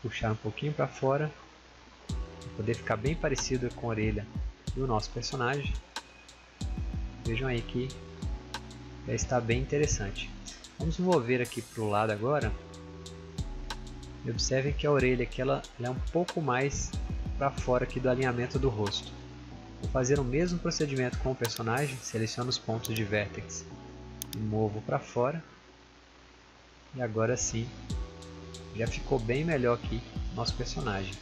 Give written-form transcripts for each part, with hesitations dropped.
puxar um pouquinho para fora, para poder ficar bem parecido com a orelha do nosso personagem. Vejam aí que já está bem interessante. Vamos mover aqui para o lado agora. E observem que a orelha aqui ela é um pouco mais para fora aqui do alinhamento do rosto. Vou fazer o mesmo procedimento com o personagem, seleciono os pontos de vértex e movo para fora. E agora sim, já ficou bem melhor aqui o nosso personagem.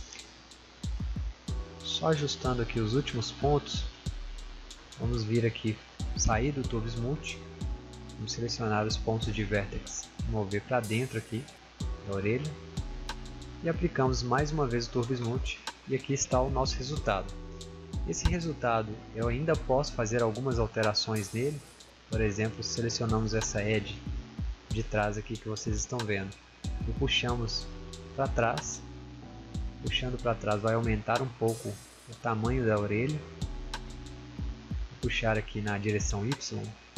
Só ajustando aqui os últimos pontos, vamos vir aqui, sair do Turbo Smooth, vamos selecionar os pontos de vértex, mover para dentro aqui da orelha e aplicamos mais uma vez o Turbo Smooth e aqui está o nosso resultado. Esse resultado eu ainda posso fazer algumas alterações nele, por exemplo, selecionamos essa edge de trás aqui que vocês estão vendo e puxamos para trás. Puxando para trás vai aumentar um pouco o tamanho da orelha. Vou puxar aqui na direção Y.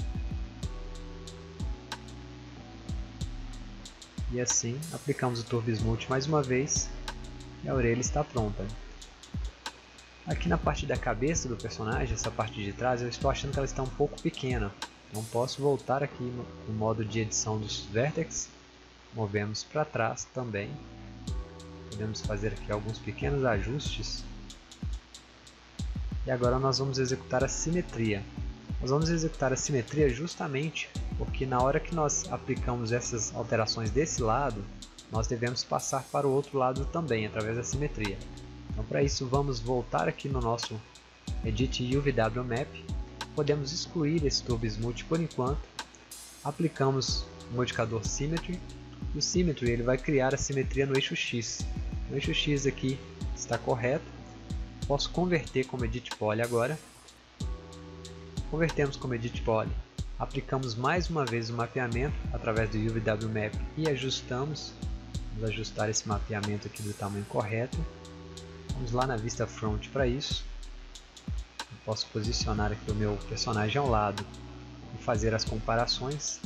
E assim aplicamos o Turbo Smooth mais uma vez e a orelha está pronta. Aqui na parte da cabeça do personagem, essa parte de trás, eu estou achando que ela está um pouco pequena. Então posso voltar aqui no modo de edição dos vértices. Movemos para trás também. Podemos fazer aqui alguns pequenos ajustes. E agora nós vamos executar a simetria. Nós vamos executar a simetria justamente porque na hora que nós aplicamos essas alterações desse lado, nós devemos passar para o outro lado também, através da simetria. Então para isso vamos voltar aqui no nosso Edit UVW Map. Podemos excluir esse Turbo Smooth por enquanto. Aplicamos o modificador Symmetry. O Symmetry ele vai criar a simetria no eixo X. No eixo X aqui está correto. Posso converter como Edit Poly agora. Convertemos como Edit Poly. Aplicamos mais uma vez o mapeamento através do UVW Map e ajustamos. Vamos ajustar esse mapeamento aqui do tamanho correto. Vamos lá na vista front para isso. Eu posso posicionar aqui o meu personagem ao lado e fazer as comparações.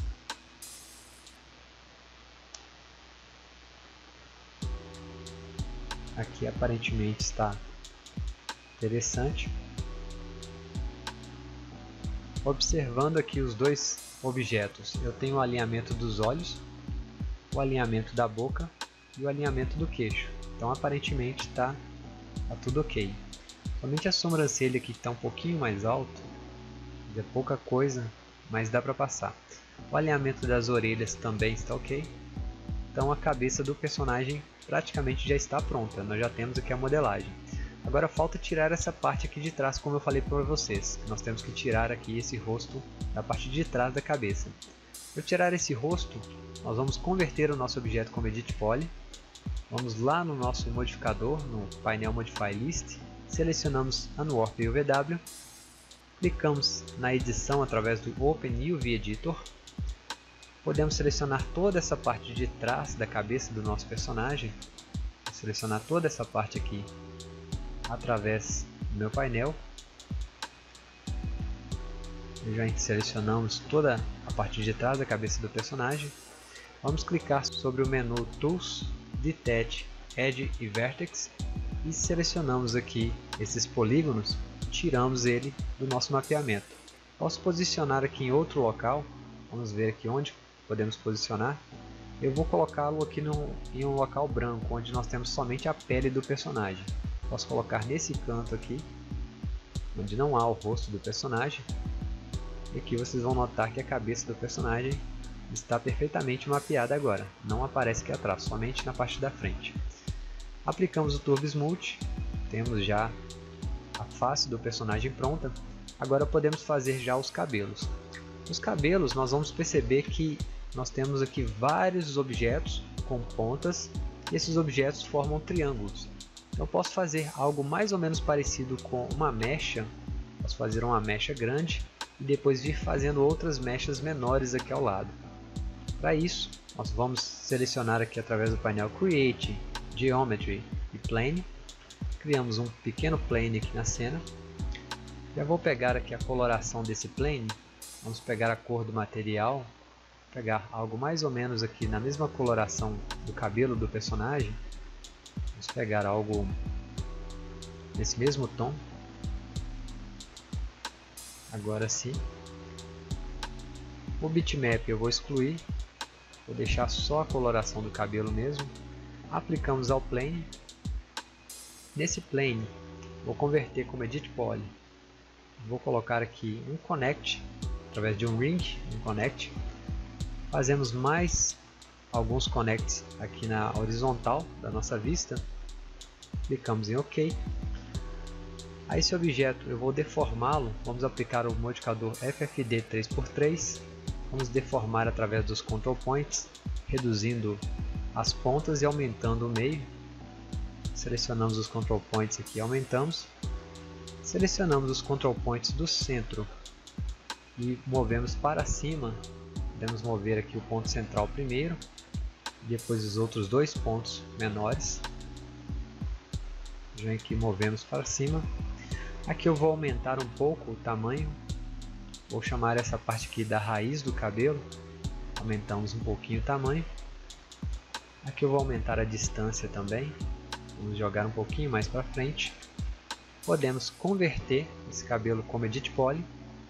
Aqui aparentemente está interessante. Observando aqui os dois objetos, eu tenho o alinhamento dos olhos, o alinhamento da boca e o alinhamento do queixo. Então aparentemente está tudo ok. Somente a sobrancelha aqui que está um pouquinho mais alto, é pouca coisa, mas dá para passar. O alinhamento das orelhas também está ok. Então a cabeça do personagem praticamente já está pronta, nós já temos aqui a modelagem. Agora falta tirar essa parte aqui de trás, como eu falei para vocês. Nós temos que tirar aqui esse rosto da parte de trás da cabeça. Para tirar esse rosto, nós vamos converter o nosso objeto como Edit Poly. Vamos lá no nosso modificador, no painel Modify List, selecionamos Unwarp UVW, clicamos na edição através do Open UV Editor. Podemos selecionar toda essa parte de trás da cabeça do nosso personagem. Vou selecionar toda essa parte aqui através do meu painel. Já selecionamos toda a parte de trás da cabeça do personagem. Vamos clicar sobre o menu Tools, Detach, Edge e Vertex e selecionamos aqui esses polígonos, tiramos ele do nosso mapeamento. Posso posicionar aqui em outro local, vamos ver aqui onde podemos posicionar. Eu vou colocá-lo aqui em um local branco, onde nós temos somente a pele do personagem. Posso colocar nesse canto aqui, onde não há o rosto do personagem. E aqui vocês vão notar que a cabeça do personagem está perfeitamente mapeada agora. Não aparece aqui atrás, somente na parte da frente. Aplicamos o Turbo Smooth, temos já a face do personagem pronta. Agora podemos fazer já os cabelos. Os cabelos nós vamos perceber que nós temos aqui vários objetos com pontas e esses objetos formam triângulos. Então eu posso fazer algo mais ou menos parecido com uma mecha. Posso fazer uma mecha grande e depois vir fazendo outras mechas menores aqui ao lado. Para isso, nós vamos selecionar aqui através do painel Create, Geometry e Plane. Criamos um pequeno plane aqui na cena. Já vou pegar aqui a coloração desse plane. Vamos pegar a cor do material, pegar algo mais ou menos aqui na mesma coloração do cabelo do personagem Vamos pegar algo nesse mesmo tom. Agora sim. O bitmap eu vou excluir. Vou deixar só a coloração do cabelo mesmo. Aplicamos ao plane. Nesse plane, vou converter como Edit Poly. Vou colocar aqui um connect, através de um ring, um connect. Fazemos mais alguns connects aqui na horizontal da nossa vista. Clicamos em OK. A esse objeto eu vou deformá-lo. Vamos aplicar o modificador FFD 3x3. Vamos deformar através dos control points, reduzindo as pontas e aumentando o meio. Selecionamos os control points aqui e aumentamos. Selecionamos os control points do centro e movemos para cima. Podemos mover aqui o ponto central primeiro, depois os outros dois pontos menores. Já aqui movemos para cima. Aqui eu vou aumentar um pouco o tamanho. Vou chamar essa parte aqui da raiz do cabelo. Aumentamos um pouquinho o tamanho. Aqui eu vou aumentar a distância também. Vamos jogar um pouquinho mais para frente. Podemos converter esse cabelo como Edit Poly.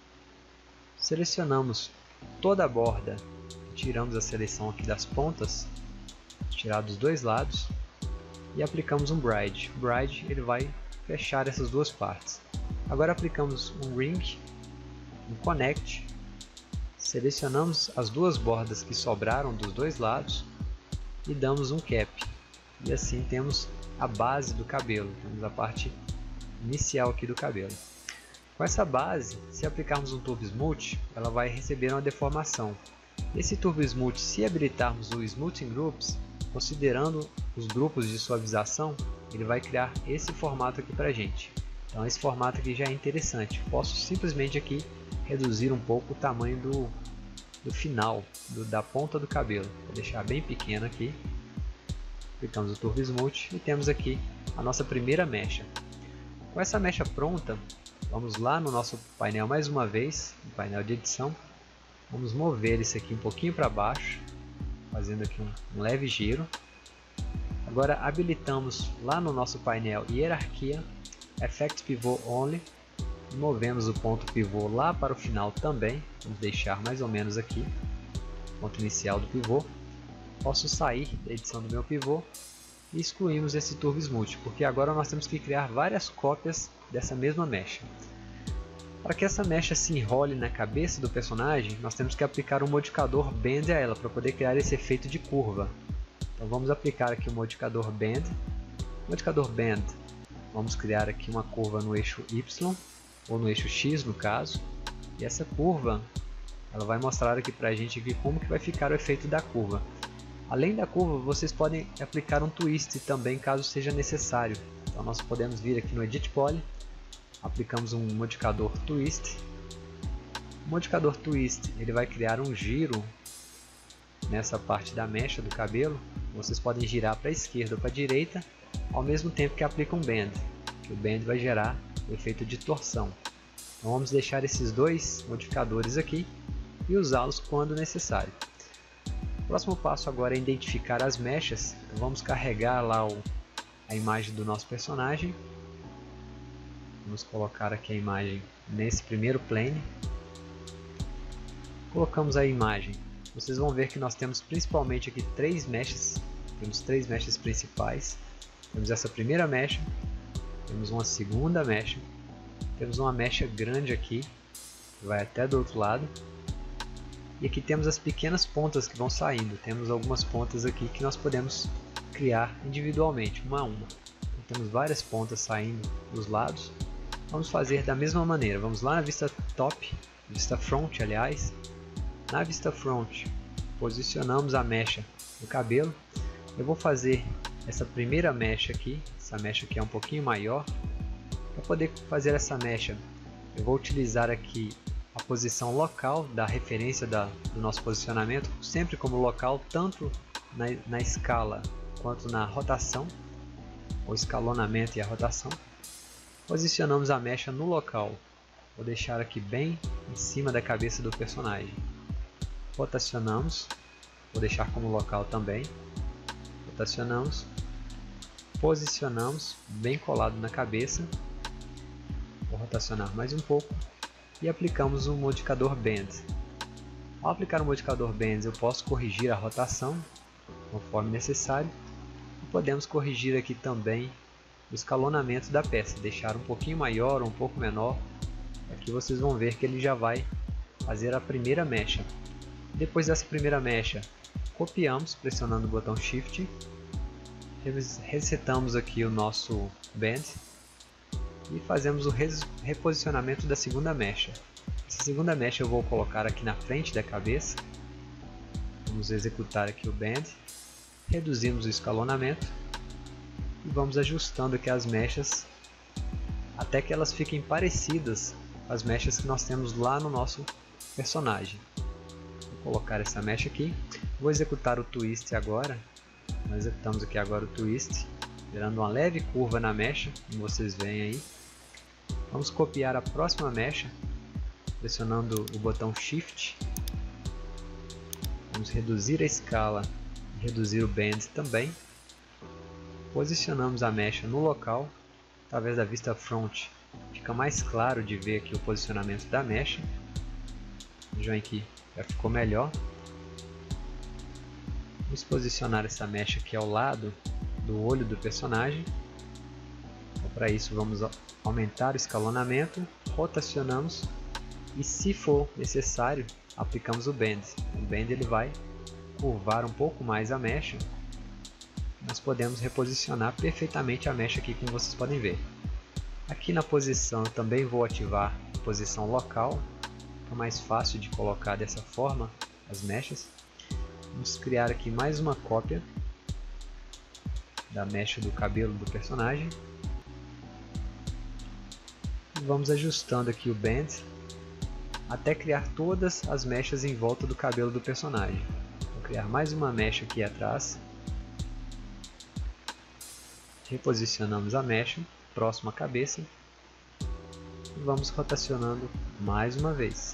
Selecionamos toda a borda. Tiramos a seleção aqui das pontas. Tirar dos dois lados. E aplicamos um Bride. O Bride ele vai fechar essas duas partes. Agora aplicamos um Ring. Um Connect, selecionamos as duas bordas que sobraram dos dois lados e damos um Cap. E assim temos a base do cabelo, temos a parte inicial aqui do cabelo. Com essa base, se aplicarmos um Turbo Smooth, ela vai receber uma deformação. Esse Turbo Smooth, se habilitarmos o Smoothing Groups, considerando os grupos de suavização, ele vai criar esse formato aqui para a gente. Então esse formato aqui já é interessante. Posso simplesmente aqui reduzir um pouco o tamanho do final, da ponta do cabelo. Vou deixar bem pequeno aqui. Aplicamos o Turbo Smooth e temos aqui a nossa primeira mecha. Com essa mecha pronta, vamos lá no nosso painel mais uma vez, no painel de edição. Vamos mover isso aqui um pouquinho para baixo, fazendo aqui um leve giro. Agora habilitamos lá no nosso painel Hierarquia, Effect Pivot Only. Movemos o ponto pivô lá para o final também. Vamos deixar mais ou menos aqui o ponto inicial do pivô. Posso sair da edição do meu pivô e excluímos esse Turbo Smooth, porque agora nós temos que criar várias cópias dessa mesma mecha. Para que essa mecha se enrole na cabeça do personagem, nós temos que aplicar um modificador Bend a ela para poder criar esse efeito de curva. Então vamos aplicar aqui o modificador Bend. Modificador Bend, vamos criar aqui uma curva no eixo Y, ou no eixo X no caso, e essa curva ela vai mostrar aqui pra gente aqui como que vai ficar o efeito da curva. Além da curva, vocês podem aplicar um twist também caso seja necessário. Então nós podemos vir aqui no Edit Poly, aplicamos um modificador Twist. O modificador Twist ele vai criar um giro nessa parte da mecha do cabelo. Vocês podem girar para a esquerda ou para a direita, ao mesmo tempo que aplica um Bend, que o Bend vai gerar o efeito de torção. Então vamos deixar esses dois modificadores aqui e usá-los quando necessário. O próximo passo agora é identificar as mechas. Então vamos carregar lá a imagem do nosso personagem. Vamos colocar aqui a imagem nesse primeiro plane. Colocamos a imagem. Vocês vão ver que nós temos principalmente aqui três mechas. Temos três mechas principais. Temos essa primeira mecha. Temos uma segunda mecha, temos uma mecha grande aqui, que vai até do outro lado, e aqui temos as pequenas pontas que vão saindo. Temos algumas pontas aqui que nós podemos criar individualmente, uma a uma. Então, temos várias pontas saindo dos lados. Vamos fazer da mesma maneira. Vamos lá na vista top, vista front aliás. Na vista front, posicionamos a mecha do cabelo. Eu vou fazer essa primeira mecha aqui. Essa mecha aqui é um pouquinho maior. Para poder fazer essa mecha, eu vou utilizar aqui a posição local da referência do nosso posicionamento, sempre como local, tanto na escala quanto na rotação, o escalonamento e a rotação. Posicionamos a mecha no local. Vou deixar aqui bem em cima da cabeça do personagem. Rotacionamos. Vou deixar como local também. Rotacionamos. posicionamos bem colado na cabeça. Vou rotacionar mais um pouco e aplicamos o modificador Bend. Ao aplicar o modificador Bend, eu posso corrigir a rotação conforme necessário e podemos corrigir aqui também o escalonamento da peça, deixar um pouquinho maior ou um pouco menor. Aqui vocês vão ver que ele já vai fazer a primeira mecha. Depois dessa primeira mecha, copiamos pressionando o botão Shift, resetamos aqui o nosso Bend e fazemos o reposicionamento da segunda mecha. Essa segunda mecha eu vou colocar aqui na frente da cabeça. Vamos executar aqui o Bend, reduzimos o escalonamento e vamos ajustando aqui as mechas até que elas fiquem parecidas com as mechas que nós temos lá no nosso personagem. Vou colocar essa mecha aqui, vou executar o Twist agora. Nós executamos aqui agora o Twist, gerando uma leve curva na mecha, como vocês veem aí. Vamos copiar a próxima mecha, pressionando o botão Shift. Vamos reduzir a escala e reduzir o Bend também. Posicionamos a mecha no local, através da vista front fica mais claro de ver aqui o posicionamento da mecha. Vejam aqui, já ficou melhor. Vamos posicionar essa mecha aqui ao lado do olho do personagem. Então, para isso vamos aumentar o escalonamento, rotacionamos e, se for necessário, aplicamos o Bend. O Bend ele vai curvar um pouco mais a mecha. Nós podemos reposicionar perfeitamente a mecha aqui, como vocês podem ver. Aqui na posição eu também vou ativar a posição local, é mais fácil de colocar dessa forma as mechas. Vamos criar aqui mais uma cópia da mecha do cabelo do personagem. E vamos ajustando aqui o Bend até criar todas as mechas em volta do cabelo do personagem. Vou criar mais uma mecha aqui atrás. Reposicionamos a mecha próximo à cabeça e vamos rotacionando mais uma vez.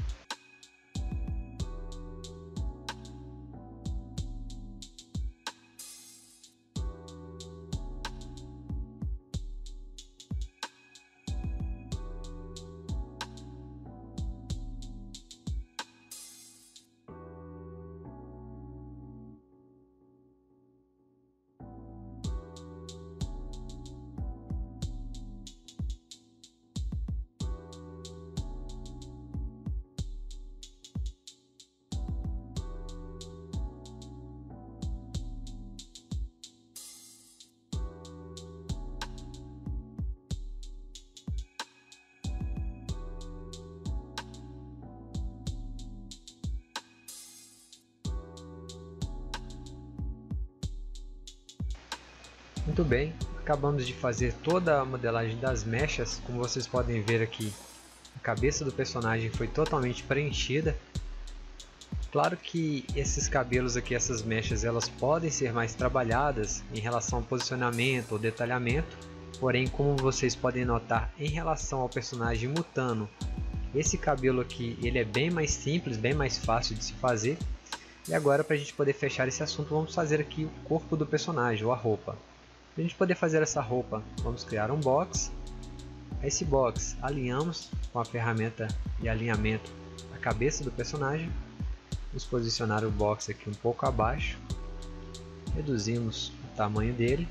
Muito bem, acabamos de fazer toda a modelagem das mechas. Como vocês podem ver aqui, a cabeça do personagem foi totalmente preenchida. Claro que esses cabelos aqui, essas mechas, elas podem ser mais trabalhadas em relação ao posicionamento ou detalhamento. Porém, como vocês podem notar, em relação ao personagem Mutano, esse cabelo aqui ele é bem mais simples, bem mais fácil de se fazer. E agora, para a gente poder fechar esse assunto, vamos fazer aqui o corpo do personagem, ou a roupa. Para a gente poder fazer essa roupa, vamos criar um box. Esse box alinhamos com a ferramenta de alinhamento a cabeça do personagem. Vamos posicionar o box aqui um pouco abaixo. Reduzimos o tamanho dele.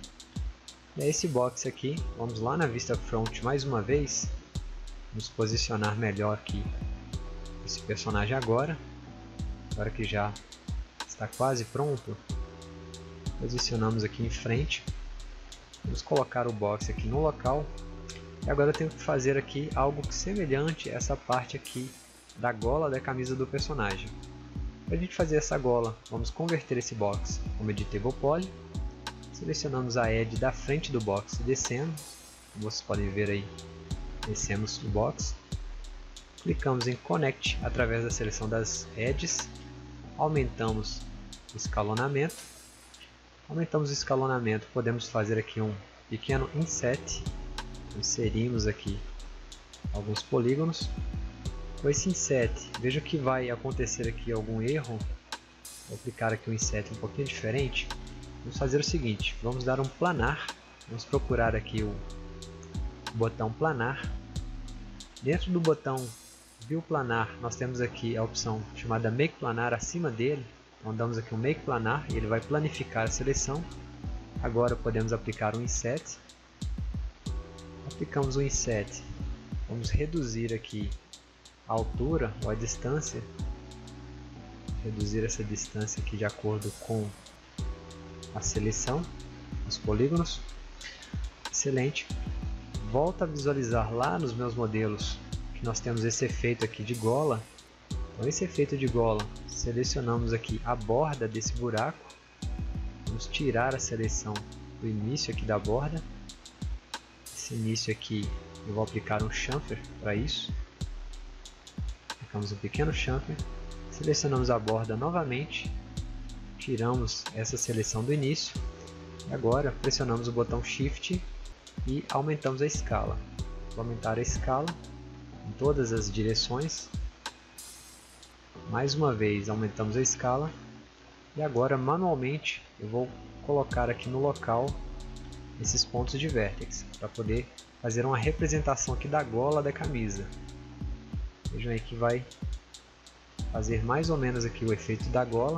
E esse box aqui, vamos lá na vista front mais uma vez. Vamos posicionar melhor aqui esse personagem agora que já está quase pronto. Posicionamos aqui em frente. Vamos colocar o box aqui no local. E agora eu tenho que fazer aqui algo semelhante a essa parte aqui da gola da camisa do personagem. Para a gente fazer essa gola, vamos converter esse box como Editable Poly. Selecionamos a edge da frente do box e descemos. Como vocês podem ver aí, descemos o box. Clicamos em Connect através da seleção das edges. Aumentamos o escalonamento. Aumentamos o escalonamento, podemos fazer aqui um pequeno inset. Inserimos aqui alguns polígonos. Com esse inset, veja que vai acontecer aqui algum erro. Vou aplicar aqui um inset um pouquinho diferente. vamos fazer o seguinte, vamos dar um planar, vamos procurar aqui o botão planar. Dentro do botão View Planar, nós temos aqui a opção chamada Make Planar acima dele. Então damos aqui um Make Planar e ele vai planificar a seleção. Agora podemos aplicar um Inset. Aplicamos o Inset, vamos reduzir aqui a altura ou a distância. Reduzir essa distância aqui de acordo com a seleção, os polígonos. Excelente. Volto a visualizar lá nos meus modelos que nós temos esse efeito aqui de gola. Então esse efeito de gola, selecionamos aqui a borda desse buraco. Vamos tirar a seleção do início aqui da borda. Esse início aqui eu vou aplicar um chamfer para isso. Aplicamos um pequeno chamfer. Selecionamos a borda novamente. Tiramos essa seleção do início. E agora pressionamos o botão Shift e aumentamos a escala. Vou aumentar a escala em todas as direções. Mais uma vez aumentamos a escala. E agora manualmente eu vou colocar aqui no local esses pontos de vértex para poder fazer uma representação aqui da gola da camisa. Vejam aí que vai fazer mais ou menos aqui o efeito da gola.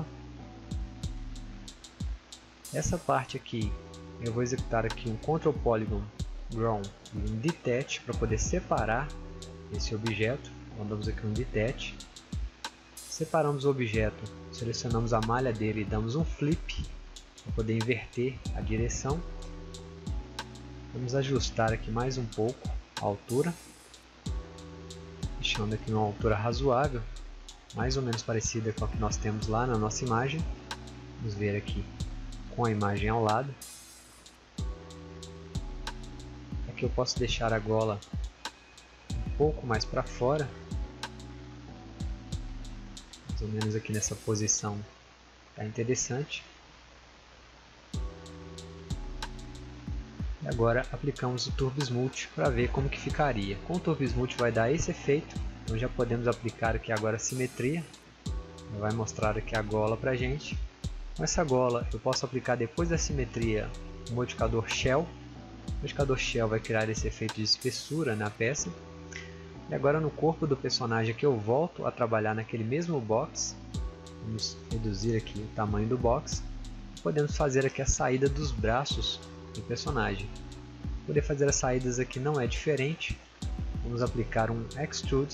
Essa parte aqui eu vou executar aqui um Ctrl Polygon Grown e um Detach para poder separar esse objeto. Mandamos aqui um Detach. Separamos o objeto, selecionamos a malha dele e damos um Flip para poder inverter a direção. Vamos ajustar aqui mais um pouco a altura, deixando aqui uma altura razoável, mais ou menos parecida com a que nós temos lá na nossa imagem. Vamos ver aqui com a imagem ao lado. Aqui eu posso deixar a gola um pouco mais para fora, mais ou menos aqui nessa posição está interessante. E agora aplicamos o Turbo Smooth para ver como que ficaria. Com o Turbo Smooth vai dar esse efeito. Então já podemos aplicar aqui agora a simetria. Vai mostrar aqui a gola para a gente. Com essa gola eu posso aplicar depois da simetria o modificador Shell. O modificador Shell vai criar esse efeito de espessura na peça. E agora no corpo do personagem aqui eu volto a trabalhar naquele mesmo box. Vamos reduzir aqui o tamanho do box. Podemos fazer aqui a saída dos braços do personagem. Poder fazer as saídas aqui não é diferente. Vamos aplicar um Extrude.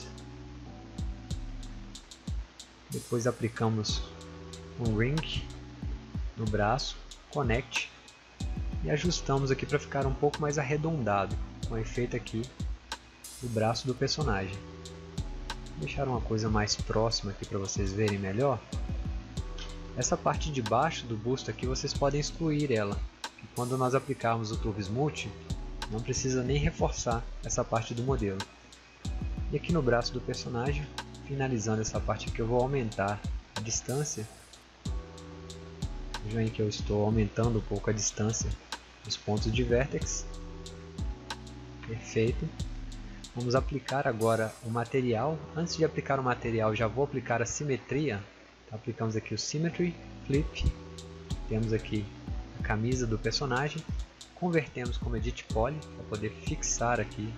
Depois aplicamos um Ring no braço, Connect. E ajustamos aqui para ficar um pouco mais arredondado, com o efeito aqui do braço do personagem. Vou deixar uma coisa mais próxima aqui para vocês verem melhor. Essa parte de baixo do busto aqui vocês podem excluir ela. E quando nós aplicarmos o Turbo Smooth, não precisa nem reforçar essa parte do modelo. E aqui no braço do personagem, finalizando essa parte aqui, eu vou aumentar a distância. Vejam aí que eu estou aumentando um pouco a distância dos pontos de vértex. Perfeito. Vamos aplicar agora o material. Antes de aplicar o material, já vou aplicar a simetria. Então, aplicamos aqui o Symmetry, Flip. Temos aqui a camisa do personagem. Convertemos como Edit Poly para poder fixar aqui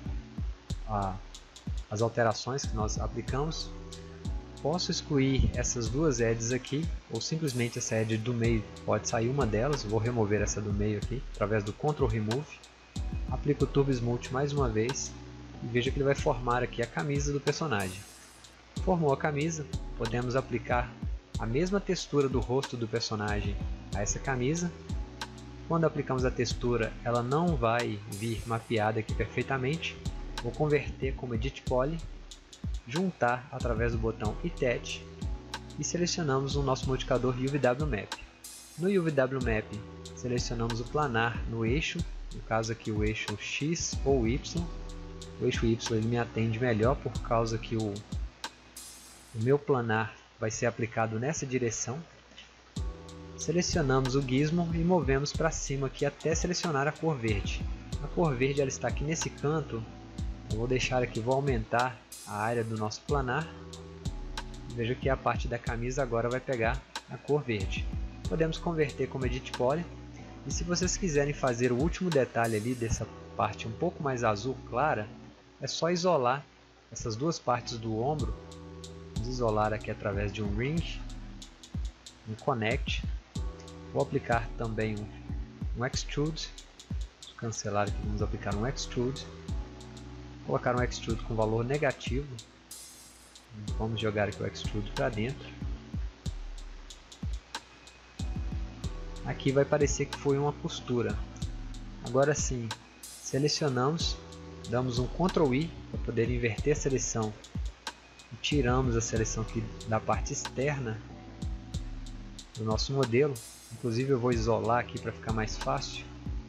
as alterações que nós aplicamos. Posso excluir essas duas edges aqui, ou simplesmente essa edge do meio pode sair uma delas. Vou remover essa do meio aqui, através do Ctrl Remove. Aplico o Turbo Smooth mais uma vez, e veja que ele vai formar aqui a camisa do personagem. Formou a camisa, podemos aplicar a mesma textura do rosto do personagem a essa camisa. Quando aplicamos a textura, ela não vai vir mapeada aqui perfeitamente. Vou converter como Edit Poly, juntar através do botão Attach e selecionamos o nosso modificador UVW Map. No UVW Map selecionamos o planar no eixo, no caso aqui o eixo X ou Y. O eixo Y ele me atende melhor por causa que o meu planar vai ser aplicado nessa direção. Selecionamos o gizmo e movemos para cima aqui até selecionar a cor verde. A cor verde ela está aqui nesse canto. Eu vou deixar aqui, vou aumentar a área do nosso planar. Veja que a parte da camisa agora vai pegar a cor verde. Podemos converter como Edit Poly, E se vocês quiserem fazer o último detalhe ali dessa parte um pouco mais azul clara, é só isolar essas duas partes do ombro. Vamos isolar aqui através de um ring, um connect. Vou aplicar também um extrude. Vou cancelar aqui, vamos aplicar um extrude. Colocar um extrude com valor negativo. Vamos jogar aqui o extrude para dentro. Aqui vai parecer que foi uma costura. Agora sim, selecionamos, damos um Ctrl I para poder inverter a seleção. E tiramos a seleção aqui da parte externa do nosso modelo. Inclusive eu vou isolar aqui para ficar mais fácil.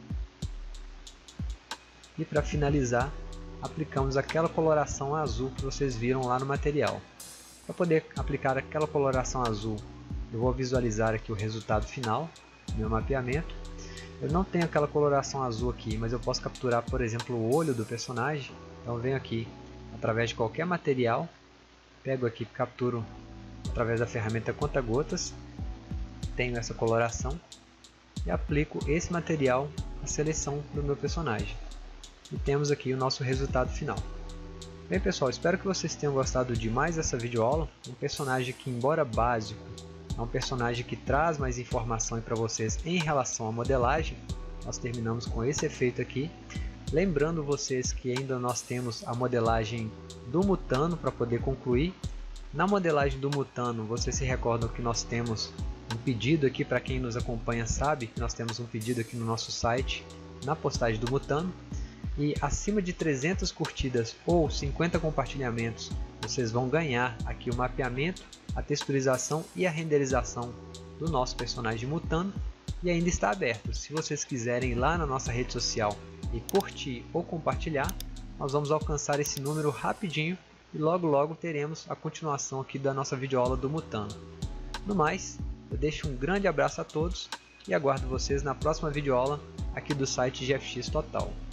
E para finalizar, aplicamos aquela coloração azul que vocês viram lá no material. Para poder aplicar aquela coloração azul, eu vou visualizar aqui o resultado final do meu mapeamento. Eu não tenho aquela coloração azul aqui, mas eu posso capturar, por exemplo, o olho do personagem. Então eu venho aqui através de qualquer material, pego aqui, capturo através da ferramenta conta-gotas, tenho essa coloração e aplico esse material à seleção do meu personagem. E temos aqui o nosso resultado final. Bem pessoal, espero que vocês tenham gostado de mais essa videoaula. Um personagem que, embora básico, é um personagem que traz mais informação para vocês em relação à modelagem. Nós terminamos com esse efeito aqui. Lembrando vocês que ainda nós temos a modelagem do Mutano para poder concluir. Na modelagem do Mutano, vocês se recordam que nós temos um pedido aqui, para quem nos acompanha sabe que nós temos um pedido aqui no nosso site, na postagem do Mutano. E acima de 300 curtidas ou 50 compartilhamentos, vocês vão ganhar aqui o mapeamento, a texturização e a renderização do nosso personagem Mutano. E ainda está aberto. Se vocês quiserem ir lá na nossa rede social e curtir ou compartilhar, nós vamos alcançar esse número rapidinho e logo teremos a continuação aqui da nossa videoaula do Mutano. No mais, eu deixo um grande abraço a todos e aguardo vocês na próxima videoaula aqui do site GFX Total.